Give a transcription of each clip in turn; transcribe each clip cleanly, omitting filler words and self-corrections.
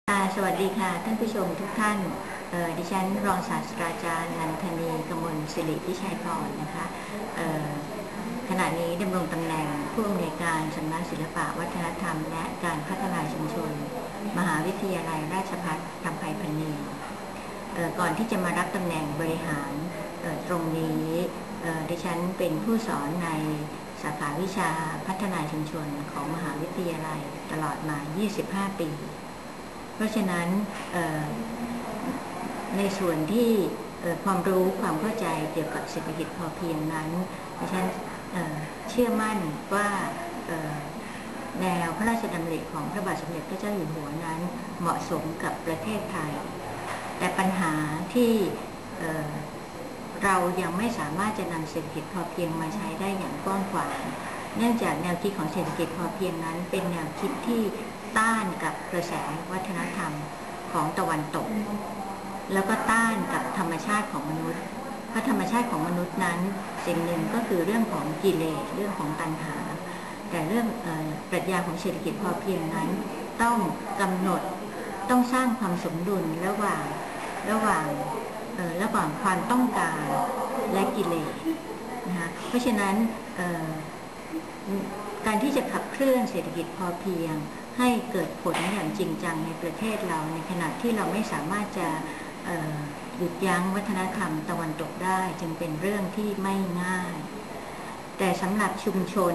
สวัสดีค่ะท่านผู้ชมทุกท่านดิฉันรองศาสตราจารย์นันทนีกมลศิริพิชัยพรนะคะขณะนี้ดำรงตำแหน่งผู้อำนวยการสำนักศิลปะวัฒนธรรมและการพัฒนาชุมชนมหาวิทยาลัยราชภัฏลำไพพรรณีก่อนที่จะมารับตำแหน่งบริหารตรงนี้ดิฉันเป็นผู้สอนในสาขาวิชาพัฒนาชุมชนของมหาวิทยาลัยตลอดมา 25 ปีเพราะฉะนั้นในส่วนที่ความรู้ความเข้าใจเกี่ยวกับเศรษฐกิจพอเพียงนั้นดิฉันเชื่อมั่นว่าแนวพระราชดำริของพระบาทสมเด็จพระเจ้าอยู่หัวนั้นเหมาะสมกับประเทศไทยแต่ปัญหาที่เรายังไม่สามารถจะนำเศรษฐกิจพอเพียงมาใช้ได้อย่างกว้างขวางเนื่องจากแนวคิดของเศรษฐกิจพอเพียงนั้นเป็นแนวคิดที่ต้านกับกระแสวัฒนธรรมของตะวันตกแล้วก็ต้านกับธรรมชาติของมนุษย์เพราะธรรมชาติของมนุษย์นั้นสิ่งหนึ่งก็คือเรื่องของกิเลสเรื่องของตัณหาแต่เรื่องปรัชญาของเศรษฐกิจพอเพียงนั้นต้องกำหนดต้องสร้างความสมดุลระหว่างความต้องการและกิเลสนะคะเพราะฉะนั้นการที่จะขับเคลื่อนเศรษฐกิจพอเพียงให้เกิดผลอย่างจริงจังในประเทศเราในขณะที่เราไม่สามารถจะหยุดยั้งวัฒนธรรมตะวันตกได้จึงเป็นเรื่องที่ไม่ง่ายแต่สำหรับชุมชน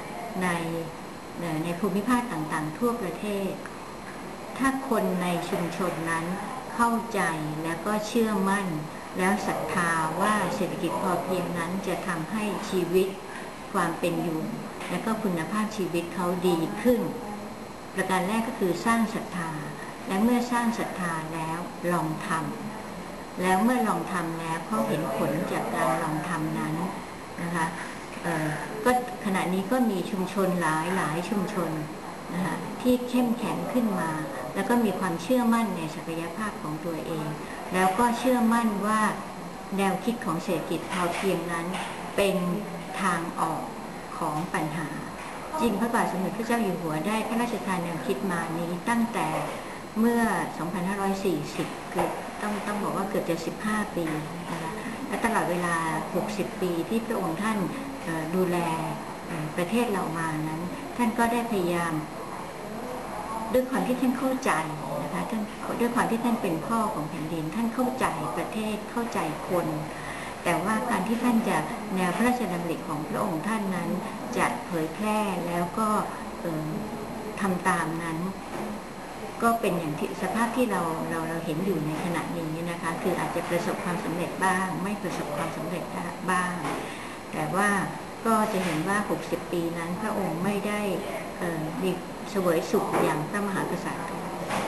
ในภูมิภาคต่างๆทั่วประเทศถ้าคนในชุมชนนั้นเข้าใจแล้วก็เชื่อมั่นแล้วศรัทธาว่าเศรษฐกิจพอเพียงนั้นจะทำให้ชีวิตความเป็นอยู่และก็คุณภาพชีวิตเขาดีขึ้นประการแรกก็คือสร้างศรัทธาและเมื่อสร้างศรัทธาแล้วลองทำแล้วเมื่อลองทำแล้วเขาเห็นผลจากการลองทำนั้นนะคะก็ขณะนี้ก็มีชุมชนหลายชุมชนนะคะที่เข้มแข็งขึ้นมาแล้วก็มีความเชื่อมั่นในศักยภาพของตัวเองแล้วก็เชื่อมั่นว่าแนวคิดของเศรษฐกิจพอเพียงนั้นเป็นทางออกของปัญหาจริงพระบาทสมเด็จพระเจ้าอยู่หัวได้พระราชทานแนวคิดมานี้ตั้งแต่เมื่อ 2540 คือต้องบอกว่าเกือบจะ 15 ปีนะคะและตลอดเวลา 60 ปีที่พระองค์ท่านดูแลประเทศเรามานั้นท่านก็ได้พยายามด้วยความที่ท่านเข้าใจนะคะด้วยความที่ท่านเป็นพ่อของแผ่นดินท่านเข้าใจประเทศเข้าใจคนแต่ว่าการที่ท่านจะแนวพระราชดำริของพระองค์ท่านนั้นจะเผยแพร่แล้วก็ทำตามนั้นก็เป็นอย่างที่สภาพที่เราเห็นอยู่ในขณะนี้นะคะคืออาจจะประสบความสำเร็จบ้างไม่ประสบความสำเร็จบ้างแต่ว่าก็จะเห็นว่า 60 ปีนั้นพระองค์ไม่ได้มีเสวยสุขอย่างพระมหากษัตริย์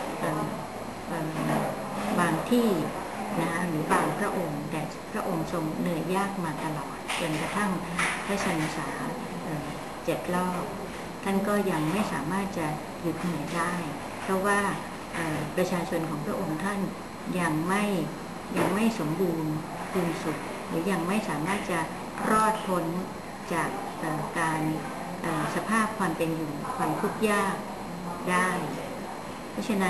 บางที่นะหรือบางพระองค์แต่พระองค์ทรงเหนื่อยยากมาตลอดจนกระทั่งพระชนสา7 รอบท่านก็ยังไม่สามารถจะหยุดเหนื่อยได้เพราะว่าประชาชนของพระองค์ท่านยังไม่สมบูรณ์พูนสุขหรือยังไม่สามารถจะรอดพ้นจากการสภาพความเป็นอยู่ความทุกข์ยากได้เพราะฉะนั้น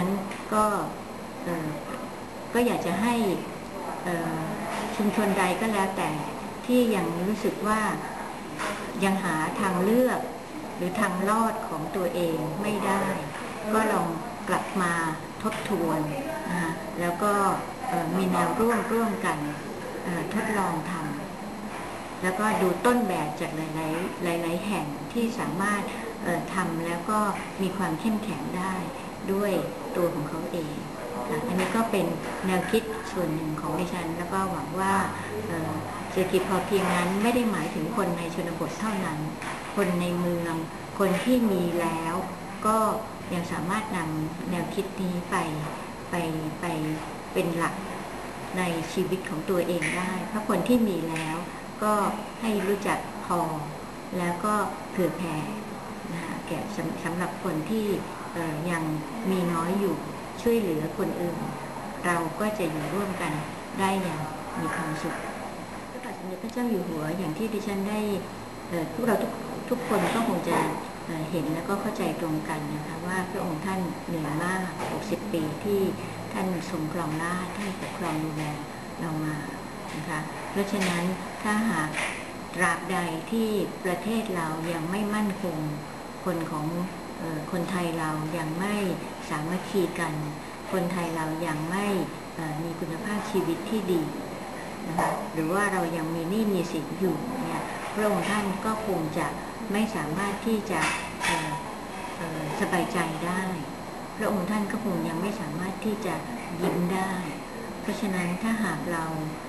ก็อยากจะให้ชุมชนใดก็แล้วแต่ที่ยังรู้สึกว่ายังหาทางเลือกหรือทางรอดของตัวเองไม่ได้ก็ลองกลับมาทบทวนนะคะแล้วก็มีแนวร่วมกันทดลองทำแล้วก็ดูต้นแบบจากหลายแห่งที่สามารถทำแล้วก็มีความเข้มแข็งได้ด้วยตัวของเขาเองอันนี้ก็เป็นแนวคิดส่วนหนึ่งของดิฉันแล้วก็หวังว่าเศรษฐกิจพอเพียงนั้นไม่ได้หมายถึงคนในชนบทเท่านั้นคนในเมืองคนที่มีแล้วก็ยังสามารถนำแนวคิดนี้ไปเป็นหลักในชีวิตของตัวเองได้เพราะคนที่มีแล้วก็ให้รู้จักพอแล้วก็เผื่อแผ่นะคะแก่สำหรับคนที่ยังมีน้อยอยู่ช่วยเหลือคนอื่นเราก็จะอยู่ร่วมกันได้อย่างมีความสุขพระบาทสมเด็จพระเจ้าอยู่หัวอย่างที่ดิฉันได้พวกเราทุกคนก็คงจะเห็นแล้วก็เข้าใจตรงกันนะคะว่าพระองค์ท่านเหนื่อยมาก60 ปีที่ท่านทรงครองราชย์ท่านปกครองดูแลเรามานะคะเพราะฉะนั้นถ้าหากตราบใดที่ประเทศเรายังไม่มั่นคงคนไทยเรายังไม่สามัคคีกันคนไทยเรายังไม่มีคุณภาพชีวิตที่ดีนะคะหรือว่าเรายังมีหนี้มีสินอยู่เนี่ยพระองค์ท่านก็คงจะไม่สามารถที่จะสบายใจได้พระองค์ท่านก็คงยังไม่สามารถที่จะยิ้มได้เพราะฉะนั้นถ้าหากเรา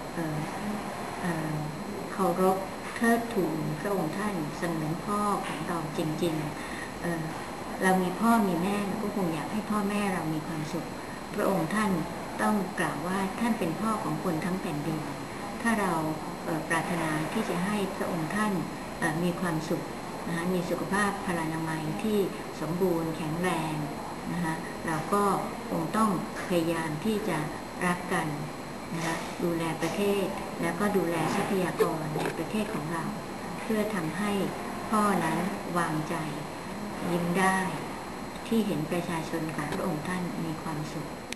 เคารพเทิดทูนพระองค์ท่านเสมือนพ่อของเราจริงๆเรามีพ่อมีแม่เราก็คงอยากให้พ่อแม่เรามีความสุขพระองค์ท่านต้องกล่าวว่าท่านเป็นพ่อของคนทั้งแผ่นดินถ้าเราปรารถนาที่จะให้พระองค์ท่านมีความสุขนะคะมีสุขภาพพลานามัยที่สมบูรณ์แข็งแรงนะคะเราก็คงต้องพยายามที่จะรักกันนะคะดูแลประเทศแล้วก็ดูแลทรัพยากรในประเทศของเราเพื่อทำให้พ่อนั้นวางใจยิ้มได้ที่เห็นประชาชนของพระองค์ท่านมีความสุข